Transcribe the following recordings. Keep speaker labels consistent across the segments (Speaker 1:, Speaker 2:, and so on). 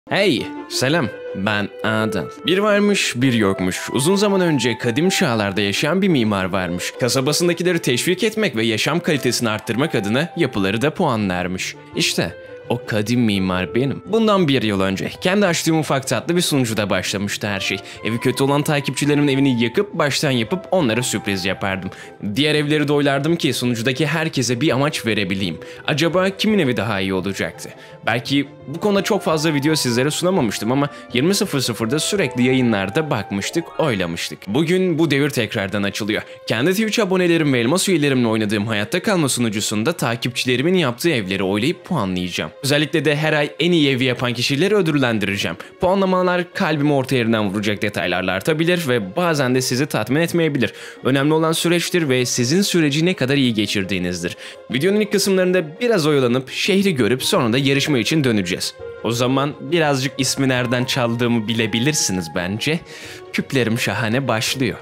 Speaker 1: Hey, selam. Ben Adel. Bir varmış, bir yokmuş. Uzun zaman önce kadim çağlarda yaşayan bir mimar varmış. Kasabasındakileri teşvik etmek ve yaşam kalitesini arttırmak adına yapıları da puanlarmış. İşte o kadim mimar benim. Bundan bir yıl önce kendi açtığım ufak tatlı bir sunucuda başlamıştı her şey. Evi kötü olan takipçilerimin evini yakıp baştan yapıp onlara sürpriz yapardım. Diğer evleri de oylardım ki sunucudaki herkese bir amaç verebileyim. Acaba kimin evi daha iyi olacaktı? Belki bu konuda çok fazla video sizlere sunamamıştım ama 20.00'da sürekli yayınlarda bakmıştık, oylamıştık. Bugün bu devir tekrardan açılıyor. Kendi Twitch abonelerim ve elmas üyelerimle oynadığım hayatta kalma sunucusunda takipçilerimin yaptığı evleri oylayıp puanlayacağım. Özellikle de her ay en iyi evi yapan kişileri ödüllendireceğim. Puanlamalar kalbimi orta yerinden vuracak detaylarla artabilir ve bazen de sizi tatmin etmeyebilir. Önemli olan süreçtir ve sizin süreci ne kadar iyi geçirdiğinizdir. Videonun ilk kısımlarında biraz oyalanıp şehri görüp sonra da yarışma için döneceğiz. O zaman birazcık ismi nereden çaldığımı bilebilirsiniz bence. Küplerim şahane başlıyor.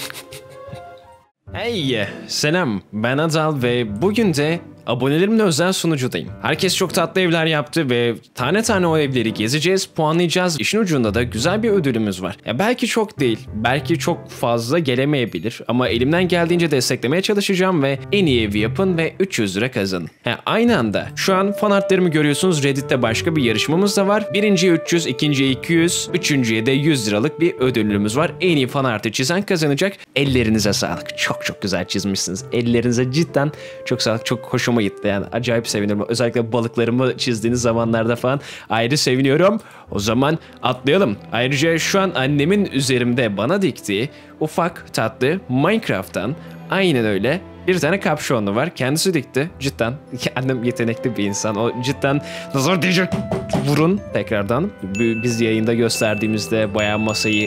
Speaker 1: Hey, selam. Ben Adal ve bugün de abonelerimle özel sunucudayım. Herkes çok tatlı evler yaptı ve tane tane o evleri gezeceğiz, puanlayacağız. İşin ucunda da güzel bir ödülümüz var. Belki çok değil, belki çok fazla gelemeyebilir ama elimden geldiğince desteklemeye çalışacağım ve en iyi evi yapın ve 300 lira kazanın. Aynı anda şu an fan artlarımı görüyorsunuz. Reddit'te başka bir yarışmamız da var. Birinciye 300, ikinciye 200, üçüncüye de 100 liralık bir ödülümüz var. En iyi fan artı çizen kazanacak. Ellerinize sağlık. Çok güzel çizmişsiniz. Ellerinize cidden çok sağlık. Çok hoşuma gitti yani. Acayip seviniyorum. Özellikle balıklarımı çizdiğiniz zamanlarda falan ayrı seviniyorum. O zaman atlayalım. Ayrıca şu an annemin üzerimde bana diktiği ufak tatlı Minecraft'tan aynen öyle bir tane kapşonlu var. Kendisi dikti. Cidden annem yetenekli bir insan. O cidden nazar diyecek. Vurun tekrardan. Biz yayında gösterdiğimizde bayağı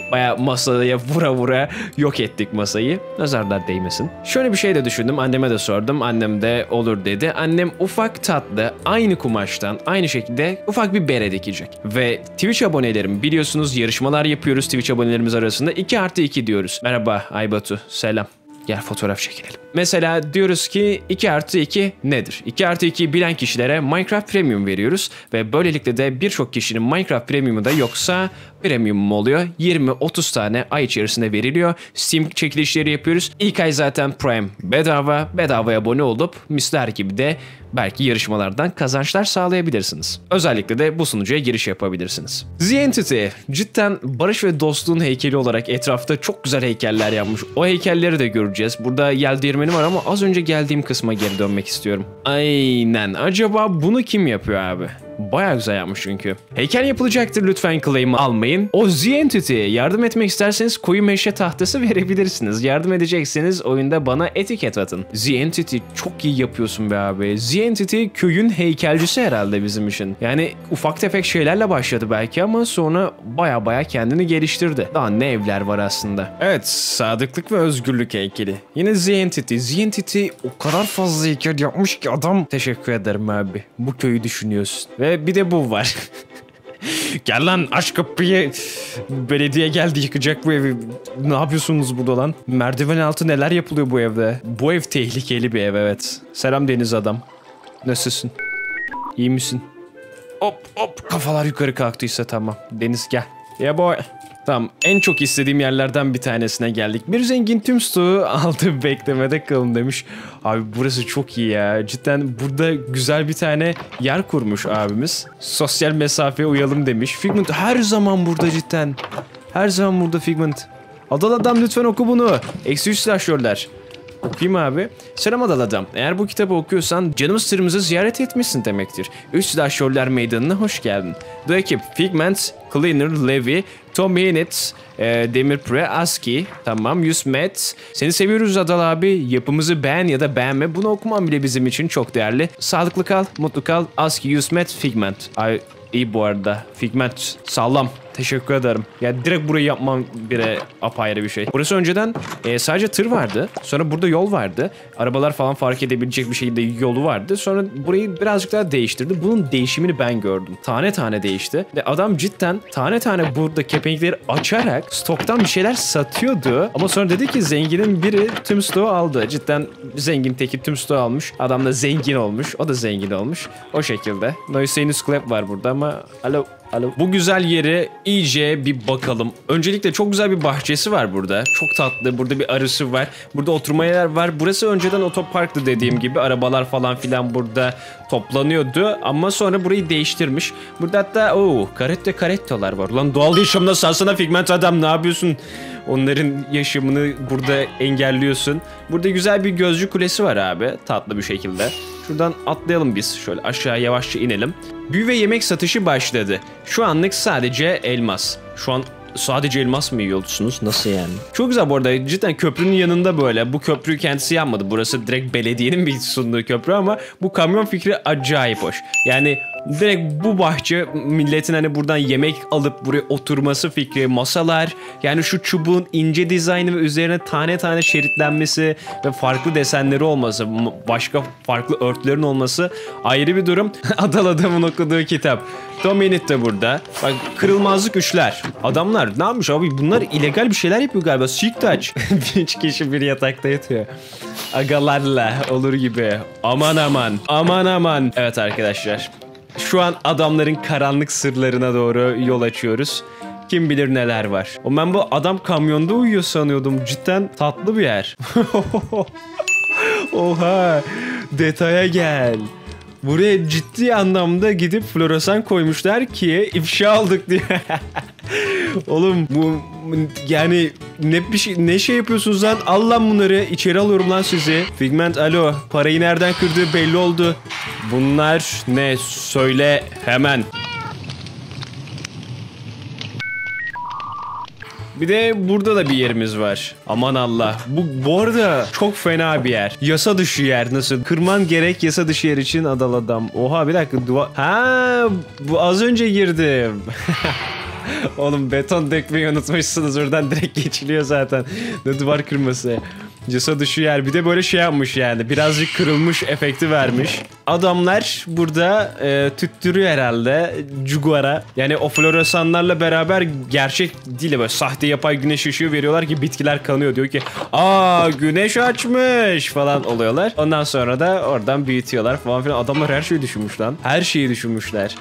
Speaker 1: masaya vura yok ettik masayı. Nazarlar değmesin. Şöyle bir şey de düşündüm. Anneme de sordum. Annem de olur dedi. Annem ufak tatlı aynı kumaştan aynı şekilde ufak bir bere dikecek. Ve Twitch abonelerim biliyorsunuz yarışmalar yapıyoruz Twitch abonelerimiz arasında. 2+2 diyoruz. Merhaba Aybatu. Selam. Gel fotoğraf çekinelim. Mesela diyoruz ki 2+2 nedir? 2+2'yi bilen kişilere Minecraft Premium veriyoruz ve böylelikle de birçok kişinin Minecraft Premium'u da yoksa Premium mu oluyor? 20-30 tane ay içerisinde veriliyor. Steam çekilişleri yapıyoruz. İlk ay zaten Prime bedavaya abone olup misler gibi de belki yarışmalardan kazançlar sağlayabilirsiniz. Özellikle de bu sunucuya giriş yapabilirsiniz. The Entity cidden barış ve dostluğun heykeli olarak etrafta çok güzel heykeller yapmış. O heykelleri de göreceğiz. Burada yel değirmeni var ama az önce geldiğim kısma geri dönmek istiyorum. Aynen. Acaba bunu kim yapıyor abi? Bayağı güzel yapmış çünkü. Heykel yapılacaktır, lütfen claim'i almayın. O The Entity'ye yardım etmek isterseniz koyu meşe tahtası verebilirsiniz. Yardım edecekseniz oyunda bana etiket atın. The Entity çok iyi yapıyorsun be abi. The Entity köyün heykelcisi herhalde bizim için. Yani ufak tefek şeylerle başladı belki ama sonra baya kendini geliştirdi. Daha ne evler var aslında. Evet, sadıklık ve özgürlük heykeli. Yine The Entity. The Entity o kadar fazla heykel yapmış ki adam. Teşekkür ederim abi. Bu köyü düşünüyorsun. Ve bir de bu var. Gel lan aç kapıyı. Belediye geldi yıkacak bu evi. Ne yapıyorsunuz burada lan? Merdiven altı neler yapılıyor bu evde? Bu ev tehlikeli bir ev, evet. Selam deniz adam. Nasılsın? İyi misin? Hop kafalar yukarı kalktıysa tamam. Deniz gel. Yeah boy. Tamam, en çok istediğim yerlerden bir tanesine geldik. Bir zengin tüm stoğu aldı, beklemede kalın demiş. Abi burası çok iyi ya. Cidden burada güzel bir tane yer kurmuş abimiz. Sosyal mesafeye uyalım demiş. Figment her zaman burada cidden. Her zaman burada Figment. Adal adam lütfen oku bunu. -3 slasher'ler. Okuyayım abi. Selam Adal adam. Eğer bu kitabı okuyorsan canımız sırrımızı ziyaret etmişsin demektir. 3 silahşörler meydanına hoş geldin. The ekip Figment, Cleaner, Levi, Tom Hinnett, Demirpre, Aski, tamam, Yusmet. Seni seviyoruz Adal abi. Yapımızı beğen ya da beğenme. Bunu okuman bile bizim için çok değerli. Sağlıklı kal, mutlu kal. Aski, Yusmet, Figment. Ay, iyi bu arada. Figment sağlam. Teşekkür ederim. Ya direkt burayı yapmam bile apayrı bir şey. Burası önceden sadece tır vardı. Sonra burada yol vardı. Arabalar falan fark edebilecek bir şekilde yolu vardı. Sonra burayı birazcık daha değiştirdi. Bunun değişimini ben gördüm. Tane tane değişti. Ve adam cidden tane tane burada kepenkleri açarak stoktan bir şeyler satıyordu. Ama sonra dedi ki zenginin biri tüm stoğu aldı. Cidden zengin teki tüm stoğu almış. Adam da zengin olmuş. O da zengin olmuş. O şekilde. Noiseanus Club var burada ama alo. Alo. Bu güzel yere iyice bir bakalım. Öncelikle çok güzel bir bahçesi var burada. Çok tatlı. Burada bir arısı var. Burada oturma yer var. Burası önceden otoparktı dediğim gibi. Arabalar falan filan burada toplanıyordu. Ama sonra burayı değiştirmiş. Burada hatta karettolar var. Ulan doğal yaşamına salsana Figment adam, ne yapıyorsun? Onların yaşamını burada engelliyorsun. Burada güzel bir gözcü kulesi var abi. Tatlı bir şekilde. Şuradan atlayalım biz. Şöyle aşağı yavaşça inelim. Büyü ve yemek satışı başladı. Şu anlık sadece elmas. Şu an sadece elmas mı yiyorsunuz? Nasıl yani? Çok güzel bu arada. Cidden köprünün yanında böyle. Bu köprüyü kendisi yapmadı. Burası direkt belediyenin bir sunduğu köprü ama bu kamyon fikri acayip hoş. Yani direkt bu bahçe milletin hani buradan yemek alıp buraya oturması fikri, masalar, yani şu çubuğun ince dizaynı ve üzerine tane tane şeritlenmesi ve farklı desenleri olması, başka farklı örtülerin olması ayrı bir durum. Adal adamın okuduğu kitap. Dominit de burada. Bak, kırılmazlık üçler. Adamlar ne yapmış abi? Bunlar illegal bir şeyler yapıyor galiba. Siktaç. 3 kişi bir yatakta yatıyor. Agalarla olur gibi. Aman aman. Aman aman. Evet arkadaşlar. Şu an adamların karanlık sırlarına doğru yol açıyoruz. Kim bilir neler var. Ben bu adam kamyonda uyuyor sanıyordum. Cidden tatlı bir yer. Oha. Detaya gel. Buraya ciddi anlamda gidip floresan koymuşlar ki ifşa aldık diye. Oğlum bu yani ne şey yapıyorsunuz lan? Al lan bunları, içeri alıyorum lan sizi. Figment alo, parayı nereden kırdığı belli oldu. Bunlar ne? Söyle hemen. Bir de burada da bir yerimiz var. Aman Allah. Bu arada çok fena bir yer. Yasa dışı yer. Nasıl? Kırman gerek yasa dışı yer için adal adam. Oha bir dakika. Bu az önce girdim. Oğlum beton dökmeyi unutmuşsunuz. Oradan direkt geçiliyor zaten. Ne duvar kırması. Yasa dışı yer. Bir de böyle şey yapmış yani. Birazcık kırılmış efekti vermiş. Adamlar burada tüttürüyor herhalde. Cugara. Yani o floresanlarla beraber gerçek değil böyle sahte yapay güneş ışığı veriyorlar ki bitkiler kanıyor. Diyor ki güneş açmış falan oluyorlar. Ondan sonra da oradan büyütüyorlar falan filan. Adamlar her şeyi düşünmüş lan. Her şeyi düşünmüşler.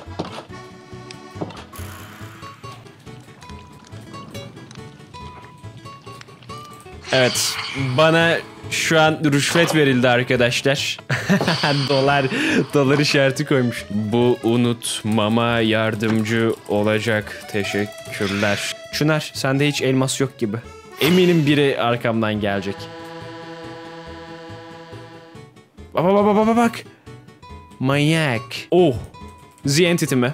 Speaker 1: Evet, bana şu an rüşvet verildi arkadaşlar. Dolar işareti koymuş. Bu unutmama yardımcı olacak. Teşekkürler. Çınar, sende hiç elmas yok gibi. Eminim biri arkamdan gelecek. Bak. Manyak. Oh. The mi?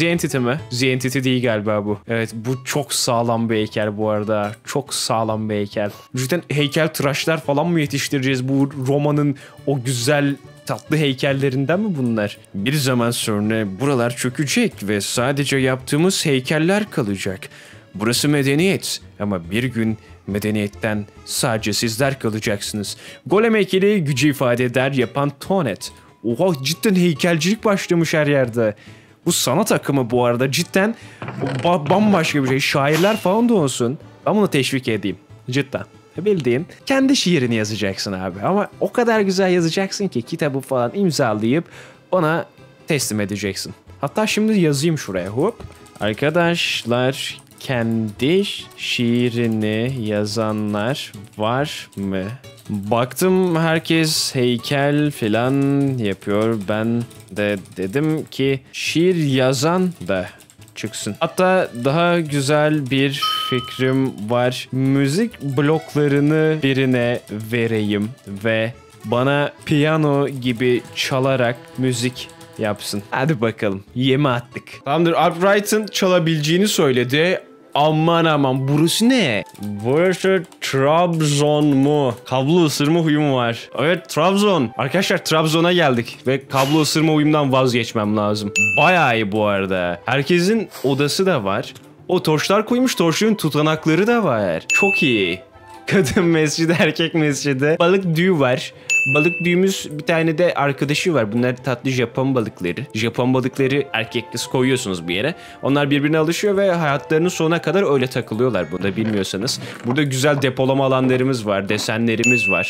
Speaker 1: The değil galiba bu. Evet, bu çok sağlam bir heykel bu arada. Çok sağlam bir heykel. Cidden heykel tıraşlar falan mı yetiştireceğiz? Bu Roma'nın o güzel tatlı heykellerinden mi bunlar? Bir zaman sonra buralar çökecek ve sadece yaptığımız heykeller kalacak. Burası medeniyet ama bir gün medeniyetten sadece sizler kalacaksınız. Golem heykeli gücü ifade eder yapan Tonet. Oha, cidden heykelcilik başlamış her yerde. Bu sanat akımı bu arada cidden bambaşka bir şey. Şairler falan da olsun. Ben bunu teşvik edeyim. Cidden. Bildiğin kendi şiirini yazacaksın abi. Ama o kadar güzel yazacaksın ki kitabı falan imzalayıp bana teslim edeceksin. Hatta şimdi yazayım şuraya. Hop. Arkadaşlar, kendi şiirini yazanlar var mı? Baktım herkes heykel falan yapıyor. Ben de dedim ki şiir yazan da çıksın. Hatta daha güzel bir fikrim var. Müzik bloklarını birine vereyim ve bana piyano gibi çalarak müzik yapsın. Hadi bakalım. Yeme attık. Tamamdır. Albright'ın çalabileceğini söyledi. Aman burası ne? Burası Trabzon mu? Kablo ısırma huyum var. Evet, Trabzon. Arkadaşlar, Trabzon'a geldik ve kablo ısırma huyumdan vazgeçmem lazım. Bayağı iyi bu arada. Herkesin odası da var. O torçlar koymuş, torçların tutanakları da var. Çok iyi. Kadın mescidi, erkek mescidi. Balık düğü var. Balık düğümüz bir tane de arkadaşı var. Bunlar tatlı Japon balıkları. Japon balıkları erkek kız koyuyorsunuz bir yere. Onlar birbirine alışıyor ve hayatlarının sonuna kadar öyle takılıyorlar. Bunu da bilmiyorsanız. Burada güzel depolama alanlarımız var. Desenlerimiz var.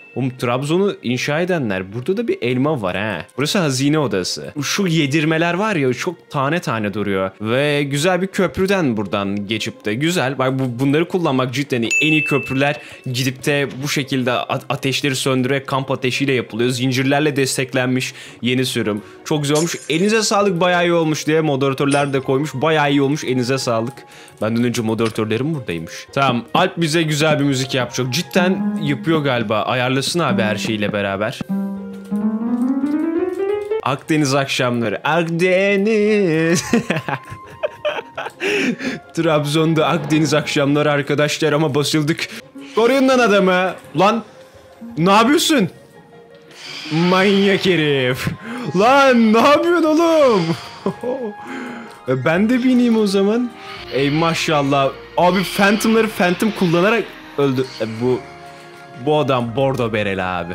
Speaker 1: Trabzon'u inşa edenler. Burada da bir elma var ha. Burası hazine odası. Şu yedirmeler var ya, çok tane tane duruyor. Ve güzel bir köprüden buradan geçip de güzel. Bak bunları kullanmak cidden iyi. En iyi köprüler gidip de bu şekilde ateşleri söndürerek kamp ateşiyle yapılıyor. Zincirlerle desteklenmiş yeni sürüm. Çok güzel olmuş. Elinize sağlık, bayağı iyi olmuş diye moderatörler de koymuş. Bayağı iyi olmuş, elinize sağlık. Benden önce moderatörlerim buradaymış. Tamam, Alp bize güzel bir müzik yapacak. Cidden yapıyor galiba. Ayarlasın abi her şeyle beraber. Akdeniz akşamları. Akdeniz. Trabzon'da Akdeniz akşamları arkadaşlar, ama basıldık. Koruyun lan adamı. Lan ne yapıyorsun? Manyak herif. Lan ne yapıyorsun oğlum? Ben de bineyim o zaman. Ey maşallah. Abi Phantom kullanarak öldü. Bu adam bordo bereli abi.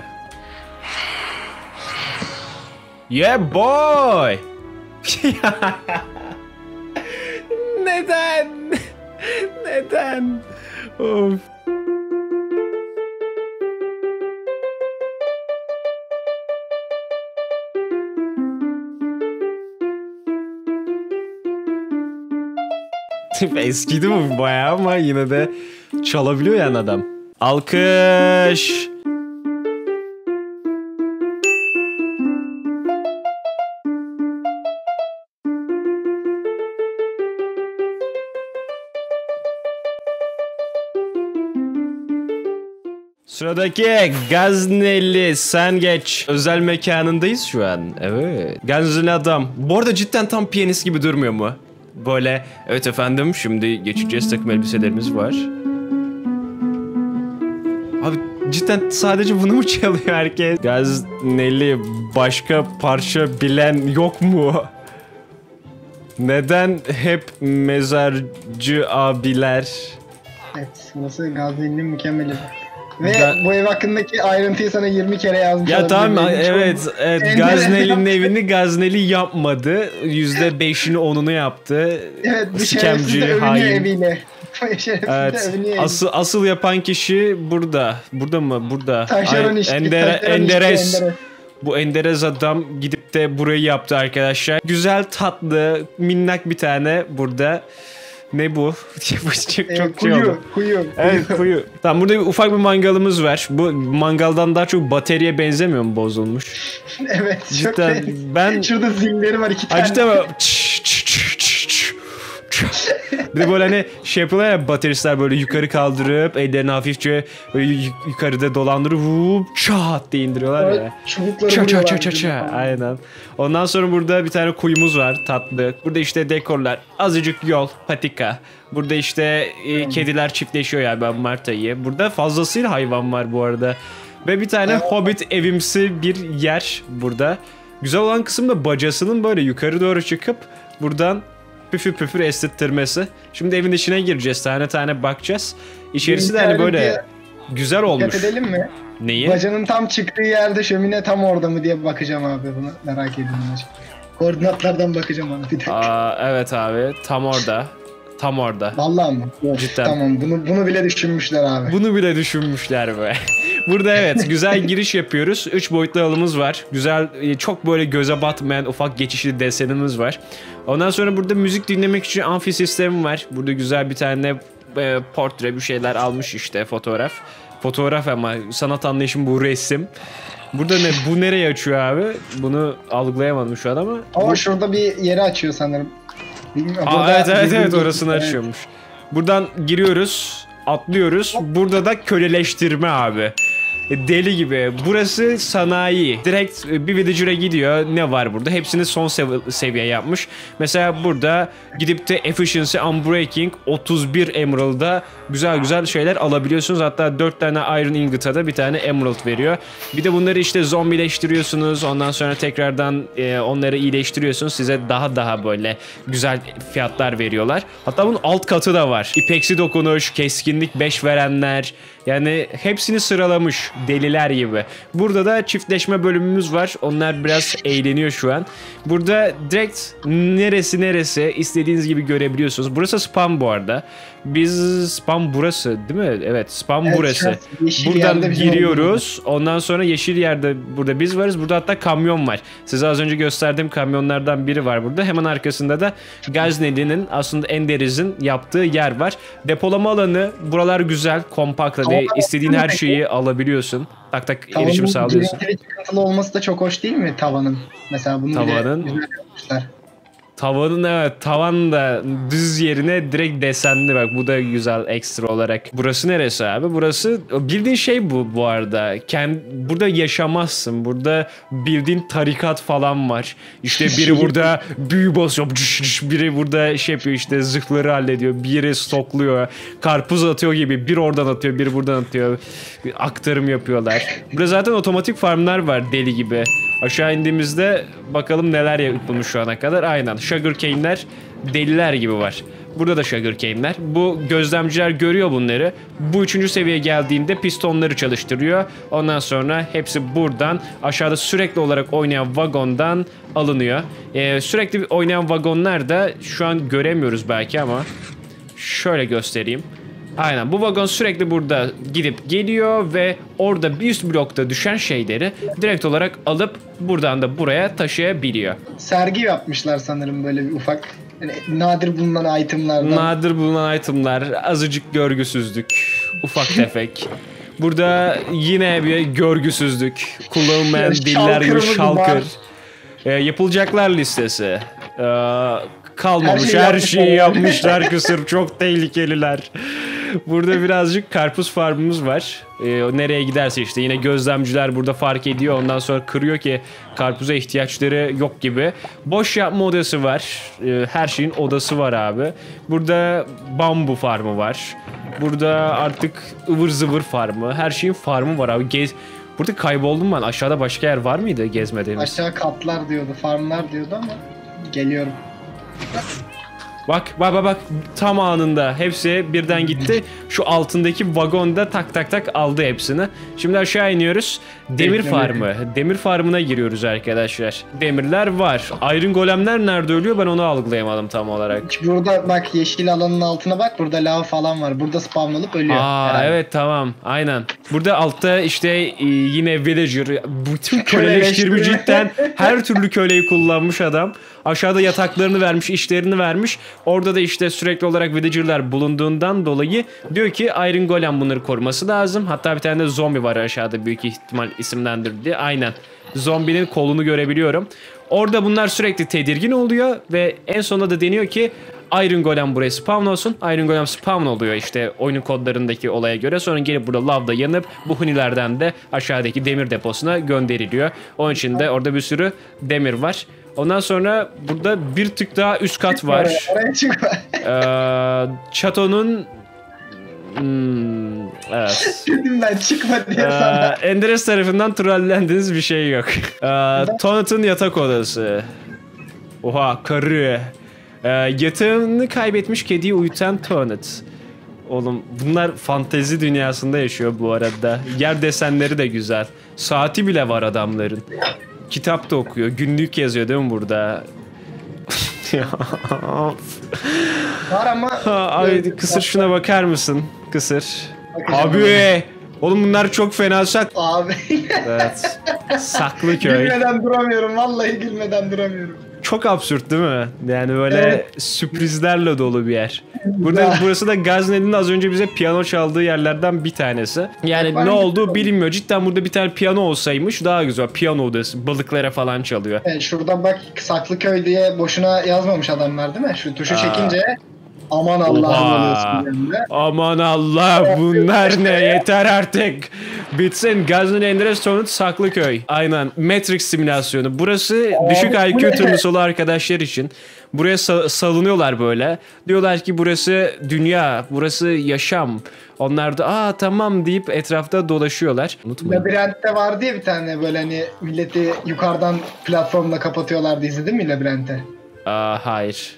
Speaker 1: Yeah boy. Neden? Neden? Of. Eskidi bu bayağı ama yine de çalabiliyor yani adam. Alkış. Sıradaki Gazneli, sen geç. Özel mekanındayız şu an. Evet. Gazneli adam. Bu arada cidden tam piyanist gibi durmuyor mu? Böyle, evet efendim, şimdi geçeceğiz, takım elbiselerimiz var. Abi cidden sadece bunu mu çalıyor herkes? Gazneli, başka parça bilen yok mu? Neden hep mezarcı abiler?
Speaker 2: Evet, burası Gazneli'nin mükemmeli. Ve bu ev hakkındaki ayrıntıyı sana 20 kere yazmış.
Speaker 1: Ya tamam, evet Gazneli'nin evini Gazneli yapmadı. %5'ini 10'unu yaptı.
Speaker 2: Evet, bu
Speaker 1: Skemci, hain.
Speaker 2: Eviyle.
Speaker 1: Evet, asıl yapan kişi burada. Burada mı? Burada.
Speaker 2: Taşeron işte.
Speaker 1: Enderes. Bu Enderez adam gidip de burayı yaptı arkadaşlar. Güzel, tatlı, minnak bir tane burada. Ne bu? çok
Speaker 2: kuyu.
Speaker 1: Evet, kuyu. Tamam, burada bir ufak bir mangalımız var. Bu mangaldan daha çok bataryaya benzemiyor mu, bozulmuş?
Speaker 2: Evet.
Speaker 1: Cidden ben...
Speaker 2: Şurada zilleri var 2 tane.
Speaker 1: Cidden bir de böyle hani şey yapıyorlar ya, bateristler böyle yukarı kaldırıp ellerini hafifçe böyle yukarıda dolandırıp çat diye indiriyorlar ya.
Speaker 2: Çubukları
Speaker 1: ça. Aynen. Ondan sonra burada bir tane kuyumuz var, tatlı. Burada işte dekorlar, azıcık yol, patika. Burada işte kediler çiftleşiyor ya, ben Marta'yı. Burada fazlasıyla hayvan var bu arada. Ve bir tane hobbit evimsi bir yer burada. Güzel olan kısım da bacasının böyle yukarı doğru çıkıp buradan püfür estirtmesi. Şimdi evin içine gireceğiz, tane tane bakacağız. İçerisi de hani böyle güzel olmuş.
Speaker 2: Dikkat edelim mi?
Speaker 1: Neyi?
Speaker 2: Bacanın tam çıktığı yerde şömine tam orada mı diye bakacağım abi, bunu merak ediyorum. Koordinatlardan bakacağım ona bir dakika.
Speaker 1: Evet abi, tam orada. Tam orada.
Speaker 2: Vallahi mı?
Speaker 1: Cidden.
Speaker 2: Tamam, bunu bile düşünmüşler abi.
Speaker 1: Bunu bile düşünmüşler be. Burada evet güzel giriş yapıyoruz. 3 boyutlu halımız var. Güzel, çok böyle göze batmayan ufak geçişli desenimiz var. Ondan sonra burada müzik dinlemek için amfi sistemi var. Burada güzel bir tane portre bir şeyler almış işte, fotoğraf. Fotoğraf ama sanat anlayışım bu, resim. Burada ne? Bu nereye açıyor abi? Bunu algılayamadım şu an ama.
Speaker 2: Ama şurada bir yeri açıyor sanırım.
Speaker 1: Evet orasını açıyormuş. Buradan giriyoruz, atlıyoruz. Burada da köleleştirme abi. Deli gibi. Burası sanayi. Direkt bir villager'a gidiyor. Ne var burada? Hepsini son seviye yapmış. Mesela burada gidip de Efficiency Unbreaking 31 Emerald'da güzel şeyler alabiliyorsunuz. Hatta 4 tane Iron Ingot'a da bir tane Emerald veriyor. Bir de bunları işte zombileştiriyorsunuz. Ondan sonra tekrardan onları iyileştiriyorsunuz. Size daha böyle güzel fiyatlar veriyorlar. Hatta bunun alt katı da var. İpeksi dokunuş, keskinlik 5 verenler, Yani hepsini sıralamış deliler gibi. Burada da çiftleşme bölümümüz var. Onlar biraz eğleniyor şu an. Burada direkt neresi istediğiniz gibi görebiliyorsunuz. Burası spam bu arada. Biz spam burası değil mi? Evet, spam
Speaker 2: Evet,
Speaker 1: burası. Buradan giriyoruz. Ondan sonra yeşil yerde burada biz varız. Burada hatta kamyon var. Size az önce gösterdiğim kamyonlardan biri var burada. Hemen arkasında da Gazneli'nin aslında Enderiz'in yaptığı yer var. Depolama alanı buralar güzel, kompakt ve istediğin her şeyi alabiliyorsun. Tak tak erişim sağlıyorsun.
Speaker 2: Tavanın çıkıntılı olması da çok hoş değil mi tavanın? Mesela bunu
Speaker 1: Tavanın.
Speaker 2: güzel yapmışlar.
Speaker 1: Tavanın evet, tavan da düz yerine direkt desenli, bak bu da güzel ekstra olarak. Burası neresi abi? Burası bildiğin şey bu arada. Burada yaşamazsın. Burada bildiğin tarikat falan var. İşte biri burada büyü basıyor. Biri burada şey yapıyor, işte zırhları hallediyor. Biri stokluyor. Karpuz atıyor gibi. Bir oradan atıyor, biri buradan atıyor. Aktarım yapıyorlar. Burada zaten otomatik farmlar var deli gibi. Aşağı indiğimizde bakalım neler yapılmış şu ana kadar. Aynen. Sugarcane'ler deliler gibi var. Burada da sugarcane'ler. Bu gözlemciler görüyor bunları. Bu 3. seviyeye geldiğinde pistonları çalıştırıyor. Ondan sonra hepsi buradan aşağıda sürekli olarak oynayan vagondan alınıyor. Sürekli oynayan vagonlar da şu an göremiyoruz belki ama şöyle göstereyim. Aynen, bu vagon sürekli burada gidip geliyor ve orada bir üst blokta düşen şeyleri direkt olarak alıp buradan da buraya taşıyabiliyor.
Speaker 2: Sergi yapmışlar sanırım böyle bir ufak. Yani nadir bulunan itemlardan.
Speaker 1: Nadir bulunan itemlar, azıcık görgüsüzlük, ufak tefek. Burada yine bir görgüsüzlük, kullanılmayan diller gibi şalkır. Yapılacaklar listesi. Kalmamış, her şeyi yapmışlar kısır, çok tehlikeliler. Burada birazcık karpuz farmımız var. Nereye giderse işte yine gözlemciler burada fark ediyor. Ondan sonra kırıyor ki karpuza ihtiyaçları yok gibi. Boş yapma odası var. Her şeyin odası var abi. Burada bambu farmı var. Burada artık ıvır zıvır farmı. Her şeyin farmı var abi. Burada kayboldum ben. Aşağıda başka yer var mıydı gezmediğimiz?
Speaker 2: Aşağı katlar diyordu, farmlar diyordu ama geliyorum.
Speaker 1: Bak tam anında hepsi birden gitti. Şu altındaki vagonda tak tak tak aldı hepsini. Şimdi aşağı iniyoruz. Demir farmı. Demir farmına giriyoruz arkadaşlar. Demirler var. Iron golemler nerede ölüyor, ben onu algılayamadım tam olarak.
Speaker 2: Burada bak, yeşil alanın altına bak, burada lav falan var. Burada spawnlanıp ölüyor.
Speaker 1: Evet tamam, aynen. Burada altta işte yine villager, bütün köleleştirme, cidden her türlü köleyi kullanmış adam. Aşağıda yataklarını vermiş, işlerini vermiş. Orada da işte sürekli olarak villager'lar bulunduğundan dolayı diyor ki Iron Golem bunları koruması lazım. Hatta bir tane de zombi var aşağıda, büyük ihtimal isimlendirdi. Aynen. Zombinin kolunu görebiliyorum. Orada bunlar sürekli tedirgin oluyor ve en sonunda da deniyor ki Iron Golem buraya spawn olsun. Iron Golem spawn oluyor işte oyunun kodlarındaki olaya göre. Sonra gelip burada lavda yanıp bu hunilerden de aşağıdaki demir deposuna gönderiliyor. Onun için de orada bir sürü demir var. Ondan sonra burada bir tık daha üst kat var. Çatonun evet.
Speaker 2: Dedim ben, çıkma diye sana.
Speaker 1: Enderes tarafından trollendiğiniz bir şey yok. Tonat'ın yatak odası. Oha, karı. Yatağını kaybetmiş kediyi uyutan Tonat. Oğlum bunlar fantezi dünyasında yaşıyor bu arada. Yer desenleri de güzel. Saati bile var adamların. Kitap da okuyor. Günlük yazıyor değil mi burada?
Speaker 2: Var ama...
Speaker 1: Abi kısır, şuna bakar mısın? Kısır. Abi! Oğlum bunlar çok fena
Speaker 2: Abi.
Speaker 1: Evet. Saklıköy.
Speaker 2: Gülmeden duramıyorum. Vallahi gülmeden duramıyorum.
Speaker 1: Çok absürt değil mi? Yani böyle sürprizlerle dolu bir yer. Burası da Gazneli'nin az önce bize piyano çaldığı yerlerden bir tanesi. Yani ne olduğu bilinmiyor. Cidden burada bir tane piyano olsaymış daha güzel. Piyano odası, balıklara falan çalıyor.
Speaker 2: Şuradan bak, Saklıköy diye boşuna yazmamış adamlar değil mi? Şu tuşu çekince aman Allah'ım.
Speaker 1: Aman Allah, bunlar ne, yeter artık. Bitsin. Gazneli Enderes Tonut Saklıköy. Aynen. Matrix simülasyonu. Burası düşük IQ turnusolu arkadaşlar için. Buraya salınıyorlar böyle. Diyorlar ki burası dünya, burası yaşam. Onlar da tamam deyip etrafta dolaşıyorlar. Unutmayın.
Speaker 2: Labirent'te vardı ya bir tane böyle, hani milleti yukarıdan platformla kapatıyorlardı, izledin mi Labirent'te?
Speaker 1: Hayır.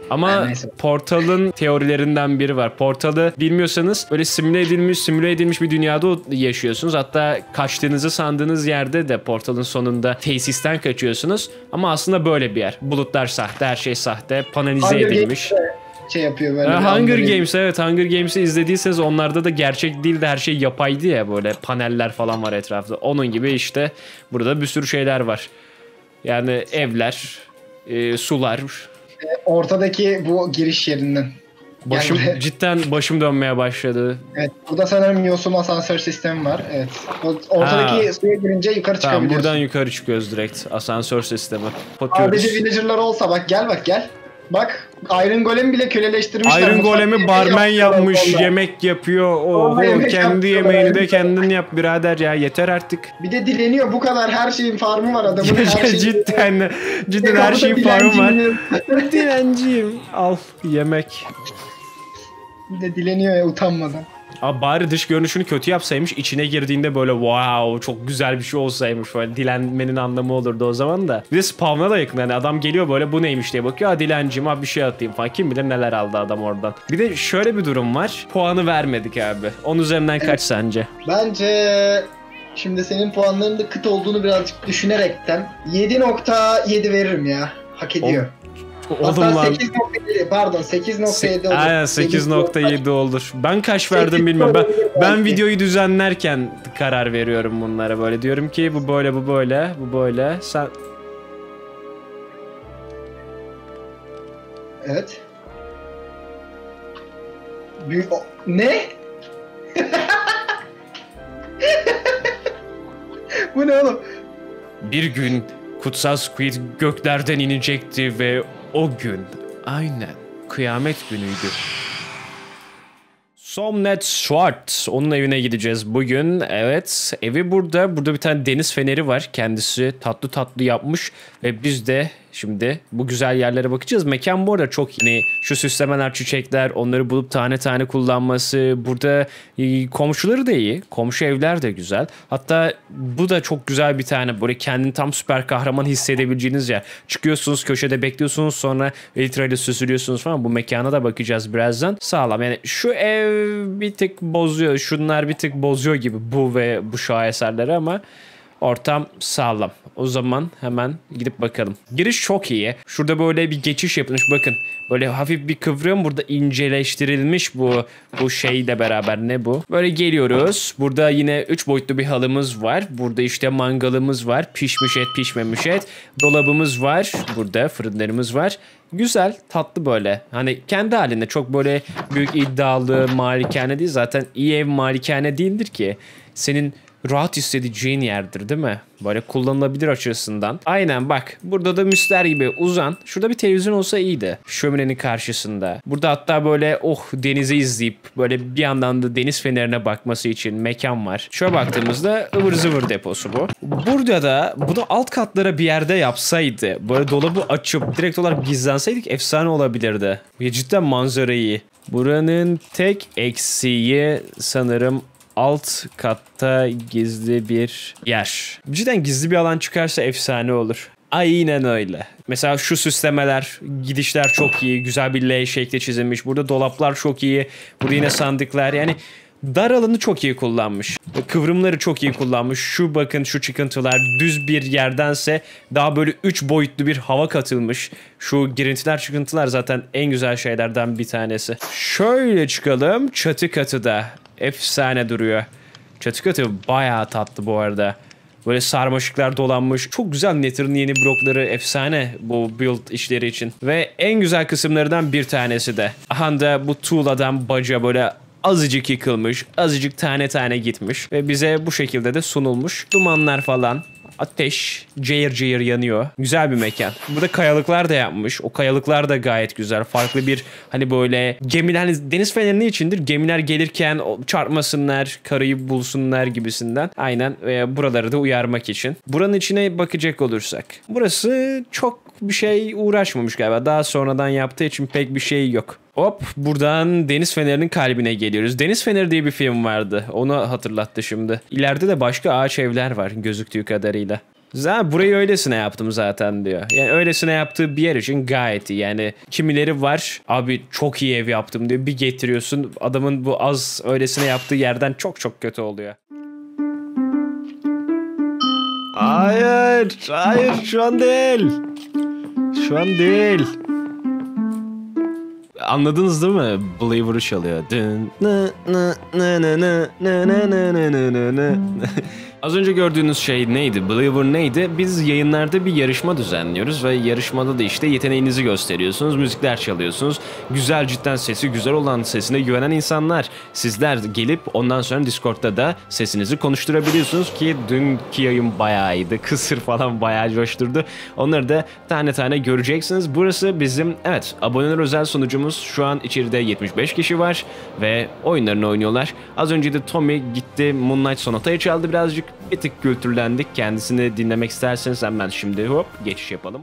Speaker 1: Ama
Speaker 2: neyse.
Speaker 1: Portal'ın teorilerinden biri var. Portal'ı bilmiyorsanız böyle simüle edilmiş bir dünyada yaşıyorsunuz. Hatta kaçtığınızı sandığınız yerde de Portal'ın sonunda tesisten kaçıyorsunuz. Ama aslında böyle bir yer. Bulutlar sahte, her şey sahte, panelize edilmiş.
Speaker 2: Şey yapıyor böyle.
Speaker 1: Hunger Games, evet, Hunger Games'i izlediyseniz onlarda da gerçek değil de her şey yapaydı ya, böyle paneller falan var etrafta. Onun gibi işte burada bir sürü şeyler var. Yani evler, sular.
Speaker 2: Ortadaki bu giriş yerinden.
Speaker 1: Cidden başım dönmeye başladı.
Speaker 2: Evet, burada sanırım yosun asansör sistemi var. Evet. Ortadaki suya girince yukarı çıkabiliyorsun.
Speaker 1: Tamam, buradan yukarı çıkıyoruz direkt. Asansör sistemi.
Speaker 2: Sadece villager'lar olsa bak gel bak gel. Bak Iron Golem bile köleleştirmişler.
Speaker 1: Iron Golem'i barmen yapmış, yemek yapıyor. Oho, kendi yemeğini de kendin yap birader ya, yeter artık.
Speaker 2: Bir de dileniyor, bu kadar her şeyin farmı var adamın. Her şeyin...
Speaker 1: cidden her şeyin farmı var. Dilenciyim. Al yemek.
Speaker 2: Bir de dileniyor ya utanmadan.
Speaker 1: Abi bari dış görünüşünü kötü yapsaymış, içine girdiğinde böyle wow çok güzel bir şey olsaymış, böyle dilenmenin anlamı olurdu o zaman da. Bir de spawn'a da yakın, yani adam geliyor böyle bu neymiş diye bakıyor, ha dilenciyim abi bir şey atayım falan, kim bilir neler aldı adam oradan. Bir de şöyle bir durum var, puanı vermedik abi. 10 üzerinden kaç sence?
Speaker 2: Bence şimdi senin puanlarının da kıt olduğunu birazcık düşünerekten 7.7 veririm ya, hak ediyor. Hatta 8.7 pardon 8.7 olur.
Speaker 1: Aynen 8.7 olur. Ben kaç verdim bilmiyorum. Ben videoyu düzenlerken karar veriyorum bunlara, böyle diyorum ki bu böyle bu böyle bu böyle. Sen
Speaker 2: evet. Ne? Bu ne oğlum?
Speaker 1: Bir gün kutsal Squid göklerden inecekti ve o gün aynen kıyamet günüydü. Somnet Schwartz, onun evine gideceğiz bugün. Evet, evi burada. Burada bir tane deniz feneri var. Kendisi tatlı tatlı yapmış ve biz de şimdi bu güzel yerlere bakacağız. Mekan bu arada çok iyi. Yani şu süslemeler, çiçekler, onları bulup tane tane kullanması. Burada komşuları da iyi. Komşu evler de güzel. Hatta bu da çok güzel bir tane, böyle kendini tam süper kahraman hissedebileceğiniz yer. Çıkıyorsunuz, köşede bekliyorsunuz, sonra elitrayla süsülüyorsunuz falan. Bu mekana da bakacağız birazdan. Sağlam. Yani şu ev bir tık bozuyor. Şunlar bir tık bozuyor gibi, bu ve bu şaheserleri, ama ortam sağlam. O zaman hemen gidip bakalım. Giriş çok iyi. Şurada böyle bir geçiş yapılmış. Bakın böyle hafif bir kıvrım. Burada inceleştirilmiş bu şeyle beraber. Ne bu? Böyle geliyoruz. Burada yine 3 boyutlu bir halımız var. Burada işte mangalımız var. Pişmiş et, pişmemiş et. Dolabımız var. Burada fırınlarımız var. Güzel, tatlı böyle. Hani kendi halinde çok böyle büyük iddialı malikane değil. Zaten iyi ev malikane değildir ki. Senin rahat hissedeceğin yerdir değil mi? Böyle kullanılabilir açısından. Aynen bak. Burada da müster gibi uzan. Şurada bir televizyon olsa iyiydi. Şöminenin karşısında. Burada hatta böyle denizi izleyip böyle bir yandan da deniz fenerine bakması için mekan var. Şöyle baktığımızda ıvır zıvır deposu bu. Burada da bunu alt katlara bir yerde yapsaydı, böyle dolabı açıp direkt olarak gizlenseydik efsane olabilirdi. Ya cidden manzara iyi. Buranın tek eksiği sanırım alt katta gizli bir yer. Cidden gizli bir alan çıkarsa efsane olur. Aynen öyle. Mesela şu süslemeler, gidişler çok iyi. Güzel bir L şekli çizilmiş. Burada dolaplar çok iyi. Burada yine sandıklar. Yani dar alanı çok iyi kullanmış. Kıvrımları çok iyi kullanmış. Şu bakın şu çıkıntılar düz bir yerdense daha böyle 3 boyutlu bir hava katılmış. Şu girintiler çıkıntılar zaten en güzel şeylerden bir tanesi. Şöyle çıkalım. Çatı katı da efsane duruyor. Çatı katı bayağı tatlı bu arada. Böyle sarmaşıklar dolanmış. Çok güzel, Nether'ın yeni blokları efsane bu build işleri için. Ve en güzel kısımlarından bir tanesi de. Aha da bu tuğladan baca böyle azıcık yıkılmış. Azıcık tane tane gitmiş. Ve bize bu şekilde de sunulmuş. Dumanlar falan. Ateş cayır cayır yanıyor. Güzel bir mekan. Burada kayalıklar da yapmış. O kayalıklar da gayet güzel. Farklı bir hani böyle gemiler, hani deniz fenerinin içindir. Gemiler gelirken çarpmasınlar, karayı bulsunlar gibisinden. Aynen buraları da uyarmak için. Buranın içine bakacak olursak. Burası çok bir şey uğraşmamış galiba. Daha sonradan yaptığı için pek bir şey yok. Hop, buradan Deniz Feneri'nin kalbine geliyoruz. Deniz Feneri diye bir film vardı. Onu hatırlattı şimdi. İleride de başka ağaç evler var gözüktüğü kadarıyla. Zaten burayı öylesine yaptım zaten diyor. Yani öylesine yaptığı bir yer için gayet iyi. Yani kimileri var abi çok iyi ev yaptım diyor. Bir getiriyorsun adamın bu az öylesine yaptığı yerden çok çok kötü oluyor. Hayır, hayır şu an değil. Şu an değil. Anladınız değil mi? Believer'ı çalıyor. Az önce gördüğünüz şey neydi? Believer neydi? Biz yayınlarda bir yarışma düzenliyoruz ve yarışmada da işte yeteneğinizi gösteriyorsunuz, müzikler çalıyorsunuz. Güzel, cidden sesi güzel olan, sesine güvenen insanlar. Sizler gelip ondan sonra Discord'da da sesinizi konuşturabiliyorsunuz ki dünkü yayın bayağı iyiydi. Kısır falan bayağı coşturdu. Onları da tane tane göreceksiniz. Burası bizim, evet, aboneler özel sunucumuz. Şu an içeride 75 kişi var ve oyunlarını oynuyorlar. Az önce de Tommy gitti Moonlight Sonata'yı çaldı birazcık. Bir tık kültürlendik. Kendisini dinlemek isterseniz hemen şimdi hop geçiş yapalım.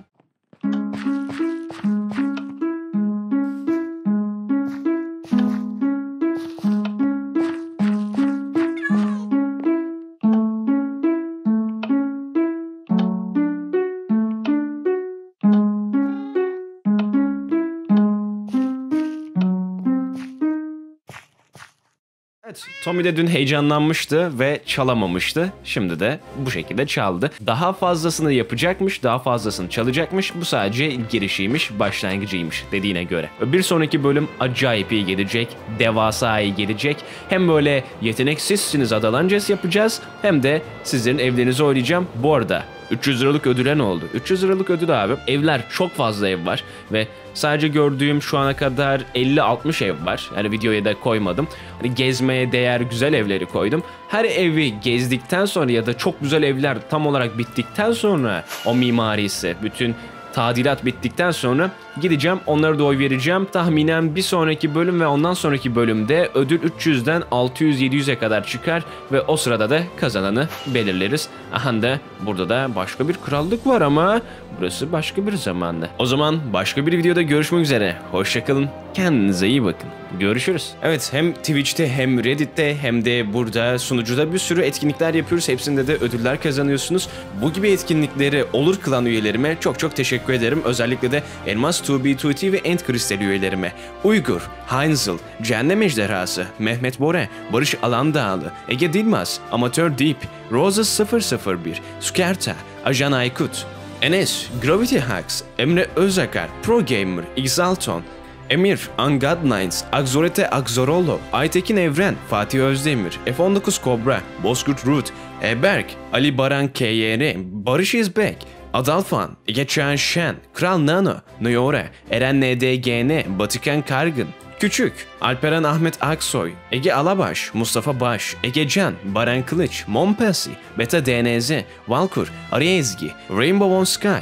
Speaker 1: Evet, Tommy de dün heyecanlanmıştı ve çalamamıştı. Şimdi de bu şekilde çaldı. Daha fazlasını yapacakmış, daha fazlasını çalacakmış. Bu sadece girişiymiş, başlangıcıymış dediğine göre. Bir sonraki bölüm acayip iyi gelecek, devasa iyi gelecek. Hem böyle yeteneksizsiniz Adalances yapacağız, hem de sizlerin evlerinizi oynayacağım. Bu arada 300 liralık ödüle ne oldu? 300 liralık ödül abi. Evler, çok fazla ev var ve sadece gördüğüm şu ana kadar 50-60 ev var. Yani videoya da koymadım. Hani gezmeye değer güzel evleri koydum. Her evi gezdikten sonra ya da çok güzel evler tam olarak bittikten sonra o mimarisi, bütün tadilat bittikten sonra gideceğim, onlara da oy vereceğim. Tahminen bir sonraki bölüm ve ondan sonraki bölümde ödül 300'den 600-700'e kadar çıkar ve o sırada da kazananı belirleriz. Aha da burada da başka bir krallık var ama burası başka bir zamanda. O zaman başka bir videoda görüşmek üzere. Hoşçakalın. Kendinize iyi bakın. Görüşürüz. Evet, hem Twitch'te hem Reddit'te hem de burada sunucuda bir sürü etkinlikler yapıyoruz. Hepsinde de ödüller kazanıyorsunuz. Bu gibi etkinlikleri olur kılan üyelerime çok çok teşekkür ederim. Özellikle de Elmas 2B2T ve End Crystal üyelerime. Uygur, Heinzel, Cehennem Ejderhası, Mehmet Bore, Barış Alandağlı, Ege Dilmaz, Amatör Deep, Rosa 001, Skerta, Ajan Aykut, Enes, Gravity Hacks, Emre Özakar, Pro Gamer, Exalton, Emir, Angad Nines, Akzorete Akzorolo, Aytekin Evren, Fatih Özdemir, F19 Cobra, Bozkurt Root, Eberk, Ali Baran KYR, Barış İzbek, Adalfan, Geçen Şen, Kral Nano, Nuyore, Eren NDGN, Batıkan Kargın, Küçük, Alperen Ahmet Aksoy, Ege Alabaş, Mustafa Baş, Ege Can, Baran Kılıç, Mompesi, Beta DNZ, Valkur, Arya Ezgi, Rainbow on Sky,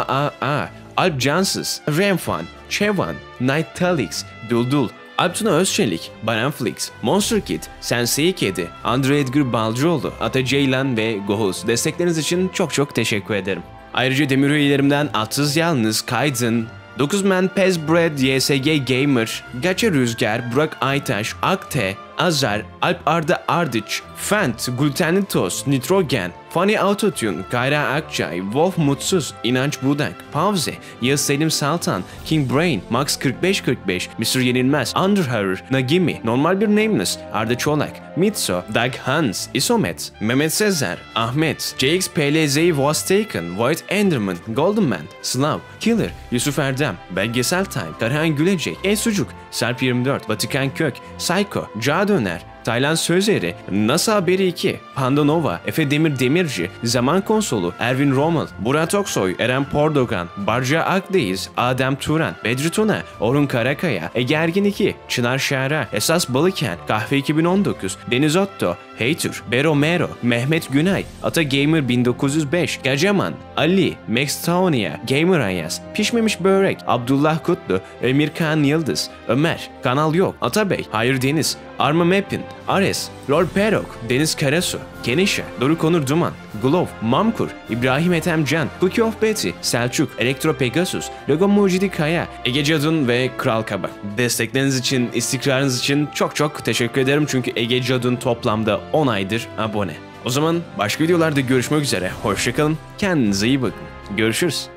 Speaker 1: AAA, Alp Cansız, Remfan, Çevan, Night Talix, Duldul, Alptuna Özçelik, Baranflix, Monster Kid, Sensei Kedi, Andre Edgar Balcıoğlu, Ata Ceylan ve Gohuz. Destekleriniz için çok çok teşekkür ederim. Ayrıca demir üyelerimden Atsız Yalnız, Kaydın, 9man Pezbred, YSG Gamer, Gaça Rüzgar, Burak Aytaş, Akte, Azar, Alp Arda Ardiç, Fent, Glutenli Tost, Nitrogen, Funny Autotune, Kayra Akçay, Wolf Mutsuz, İnanç Budak, Pavze, Yağız Selim Saltan, King Brain, Max 4545, Mr. Yenilmez, Underhurrer, Nagimi, Normal Bir Nameless, Arda Çolak, Mitso, Doug Hans, Isomet, Mehmet Sezer, Ahmet, JX PLZ Was Taken, White Enderman, Golden Man, Slav, Killer, Yusuf Erdem, Belgesel Time, Karhan Gülecek, Sucuk, Serp 24, Vatikan Kök, Psycho, Ca Döner, Taylan Sözeri, NASA Haberi 2, Panda Nova, Efe Demir Demirci, Zaman Konsolu, Ervin Rommel, Burak Oksoy, Eren Pordogan, Barca Akdeyiz, Adem Turan, Bedri Tuna, Orhun Karakaya, Ege Ergin 2, Çınar Şara, Esas Balıken, Kahve 2019, Deniz Otto, Hater, Bero Mero, Mehmet Günay, Ata Gamer 1905, Gacaman, Ali, Max Taunia, Gamer Ayaz, Pişmemiş Börek, Abdullah Kutlu, Emirkan Yıldız, Ömer, Kanal Yok, Atabey, Hayır Deniz, Arma Mapin, Ares, Lord Perok, Deniz Karasu, Kenişa, Doruk Onur Duman, Glove, Mamkur, İbrahim Ethem Can, Cookie of Betty, Selçuk, Elektro Pegasus, Logo Mucidi Kaya, Ege Cadun ve Kral Kaba. Destekleriniz için, istikrarınız için çok çok teşekkür ederim çünkü Ege Cadun toplamda 10 aydır abone. O zaman başka videolarda görüşmek üzere. Hoşçakalın. Kendinize iyi bakın. Görüşürüz.